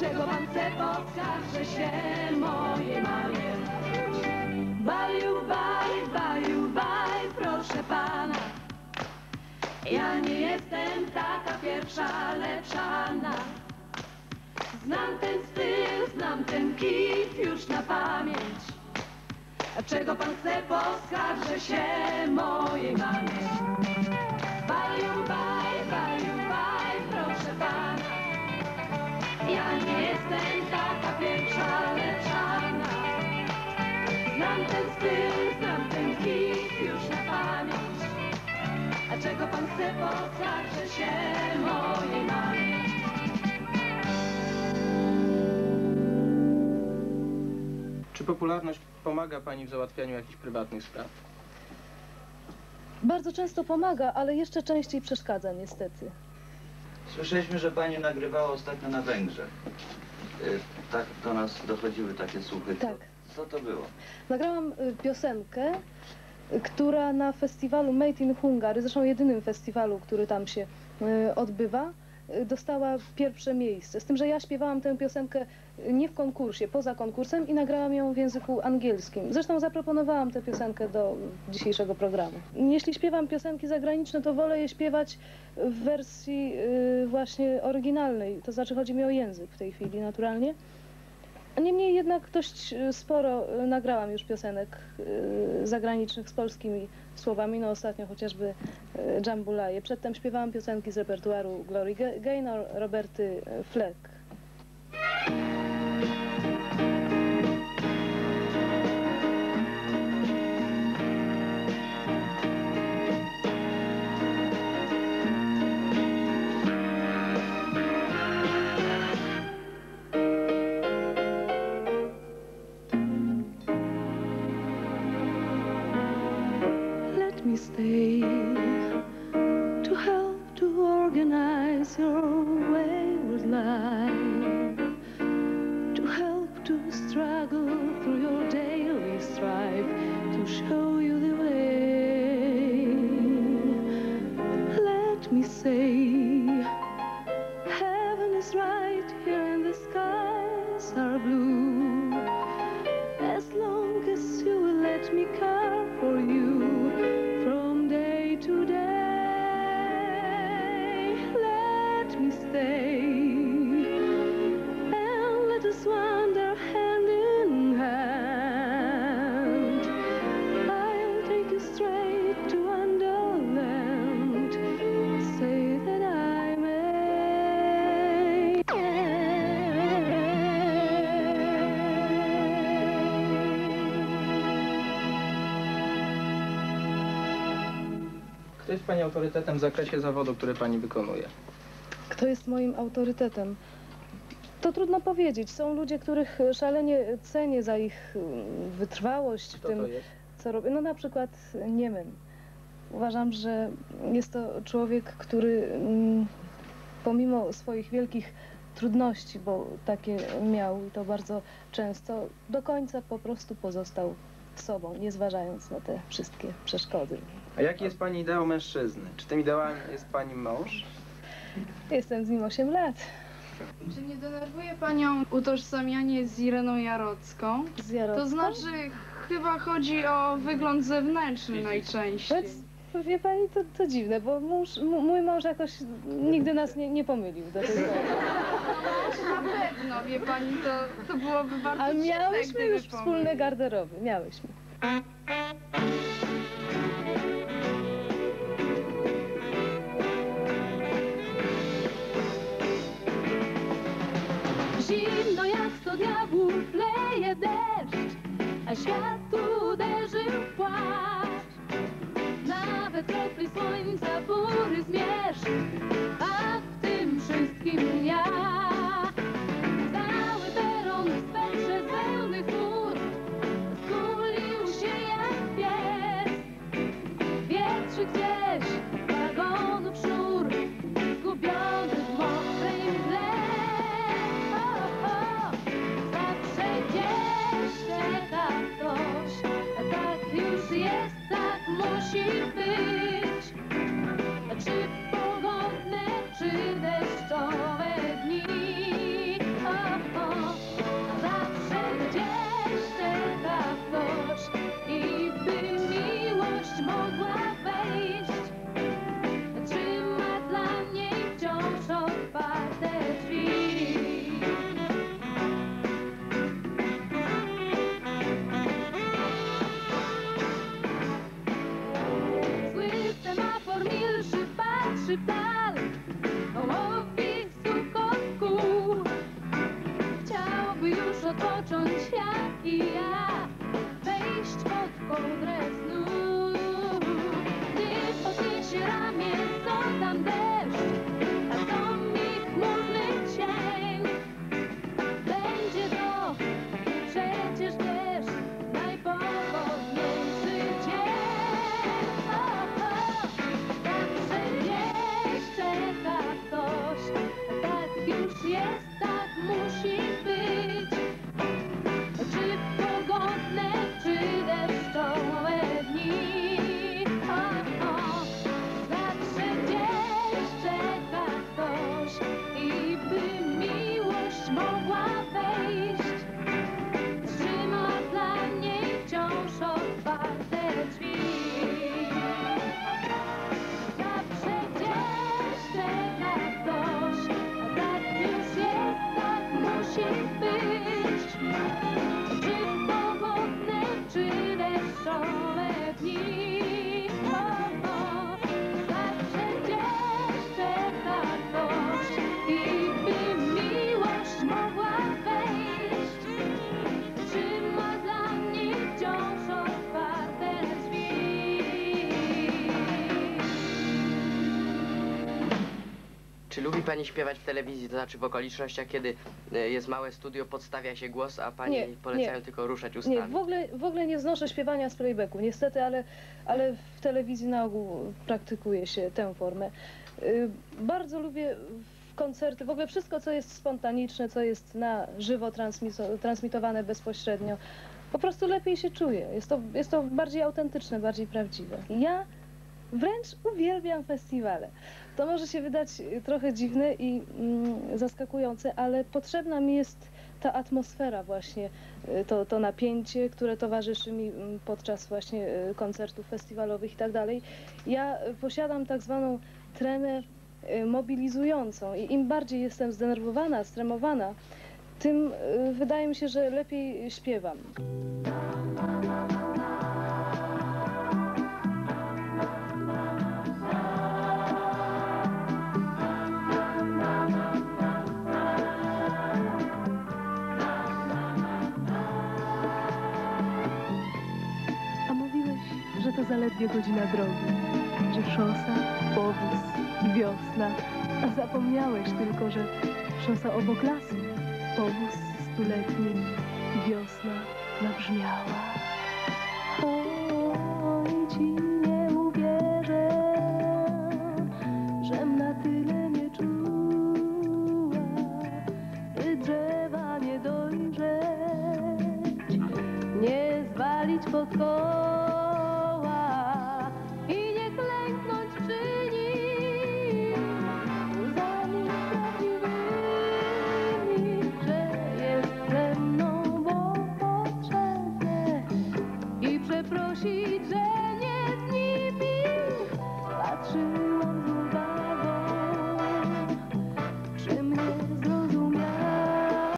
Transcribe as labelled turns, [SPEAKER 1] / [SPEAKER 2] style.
[SPEAKER 1] Czego pan chce, poskarżę się mojej mamie. Baju, baj, proszę pana. Ja nie jestem taka pierwsza leczana. Znam ten styl, znam ten kit już na pamięć. A czego pan chce, poskarżę się mojej mamie. Baju, baj, proszę pana. Ja nie jestem taka pierwsza leczana. Znam ten styl, znam ten kit już na pamięć. A czego pan chce, poskarżę się mojej mamie.
[SPEAKER 2] Czy popularność pomaga pani w załatwianiu jakichś prywatnych spraw?
[SPEAKER 3] Bardzo często pomaga, ale jeszcze częściej przeszkadza niestety.
[SPEAKER 4] Słyszeliśmy, że pani nagrywała ostatnio na Węgrzech. Tak do nas dochodziły takie słuchy.
[SPEAKER 3] Tak.
[SPEAKER 4] Co to było?
[SPEAKER 3] Nagrałam piosenkę, która na festiwalu Made in Hungary, zresztą jedynym festiwalu, który tam się odbywa, dostała pierwsze miejsce. Z tym, że ja śpiewałam tę piosenkę nie w konkursie, poza konkursem i nagrałam ją w języku angielskim. Zresztą zaproponowałam tę piosenkę do dzisiejszego programu. Jeśli śpiewam piosenki zagraniczne, to wolę je śpiewać w wersji właśnie oryginalnej. To znaczy chodzi mi o język w tej chwili naturalnie. Niemniej jednak dość sporo nagrałam już piosenek zagranicznych z polskimi słowami, no ostatnio chociażby Jambulayę. Przedtem śpiewałam piosenki z repertuaru Glory Gaynor, Roberty Fleck.
[SPEAKER 1] Stay to help to organize your wayward life, to help to struggle through your daily strife, to show you the way. Let me say, heaven is right here and the skies are blue, as long as you will let me care for you. Today, let me stay and let us wander hand in hand. I'll take you straight to Wonderland. Say that I may.
[SPEAKER 2] Kto jest pani autorytetem w zakresie zawodu, który pani wykonuje?
[SPEAKER 3] Kto jest moim autorytetem? To trudno powiedzieć. Są ludzie, których szalenie cenię za ich wytrwałość w tym, co robią. No na przykład Niemen. Uważam, że jest to człowiek, który pomimo swoich wielkich trudności, bo takie miał i to bardzo często, do końca po prostu pozostał sobą, nie zważając na te wszystkie przeszkody.
[SPEAKER 2] A jaki jest pani ideał mężczyzny? Czy tym ideałem jest pani mąż?
[SPEAKER 3] Jestem z nim 8 lat.
[SPEAKER 5] Czy nie denerwuje panią utożsamianie z Ireną Jarocką?
[SPEAKER 3] Z Jarocką?
[SPEAKER 5] To znaczy, chyba chodzi o wygląd zewnętrzny najczęściej.
[SPEAKER 3] Wie pani, to dziwne, bo mój mąż jakoś nigdy nas nie pomylił do tej pory.
[SPEAKER 5] Na pewno, wie pani, to byłoby bardzo
[SPEAKER 3] Ale
[SPEAKER 5] dziwne,
[SPEAKER 3] miałyśmy
[SPEAKER 5] gdyby
[SPEAKER 3] już wspólne garderoby, miałyśmy.
[SPEAKER 1] Zimno jak 100 diabłów, leje deszcz, a świat uderzył w płaszcz. Nawet kropli słońca bury zmierzch, a w tym wszystkim ja. Cały peron w swetrze z pełnych chmur skulił się jak pies. Wietrzy gdzieś wagonów sznur, zgubiony w mokrej mgle. Zawsze gdzieś czeka ktoś,
[SPEAKER 6] Czy lubi pani śpiewać w telewizji, to znaczy w okolicznościach, kiedy jest małe studio, podstawia się głos, a pani
[SPEAKER 3] Nie,
[SPEAKER 6] polecają
[SPEAKER 3] nie.
[SPEAKER 6] tylko ruszać ustami?
[SPEAKER 3] Nie, w ogóle nie znoszę śpiewania z playbacku, niestety, ale w telewizji na ogół praktykuje się tę formę. Bardzo lubię koncerty, w ogóle wszystko, co jest spontaniczne, co jest na żywo transmitowane bezpośrednio. Po prostu lepiej się czuję. Jest to bardziej autentyczne, bardziej prawdziwe. Ja wręcz uwielbiam festiwale. To może się wydać trochę dziwne i zaskakujące, ale potrzebna mi jest ta atmosfera właśnie, to napięcie, które towarzyszy mi podczas właśnie koncertów festiwalowych i tak dalej. Ja posiadam tak zwaną tremę mobilizującą i im bardziej jestem zdenerwowana, stremowana, tym wydaje mi się, że lepiej śpiewam. A mówiłeś, że to zaledwie godzina drogi, że szosa, powóz i wiosna, a zapomniałeś tylko, że szosa obok lasu, powóz stuletni i wiosna nabrzmiała. Oj, ci nie uwierzę, żem na tyle nie czuła, by drzewa nie dojrzeć, nie zwalić pod koła.